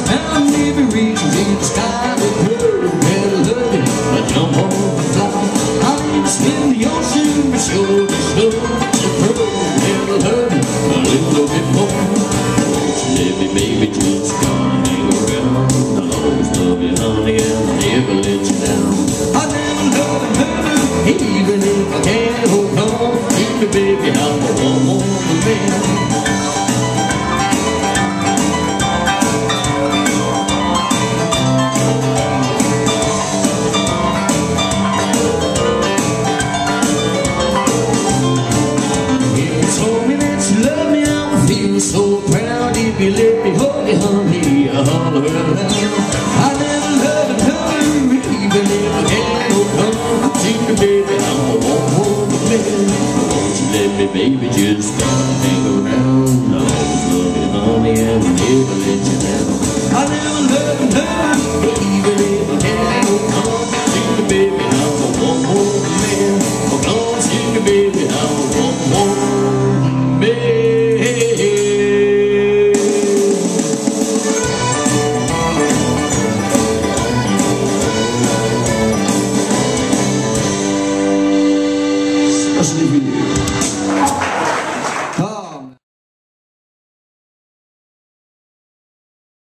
I'll never reach to the sky with her. Well, I love it, I jump on the fly. I'll even swim the ocean, but sure to snow. Well, I love it, a little bit more. Won't you let me, baby, just come hang around? I'll always love you, honey, and I'll never let you down. I never love her, even if I can't hold on. Keep me, baby, I'm a one-woman man. So proud if you let me hold you, honey, I'll holler around. I never loved her, even if I can't hold on. See me, baby, I'm a one-woman man. Won't you let me, baby, just hang around? I'll always love you, honey, and I'll never let you down. I never loved her, even if I can't hold on. See me, baby, I'm a one-woman man. Oh, come on, see me, baby, I'm a one-woman man. Let's leave it here.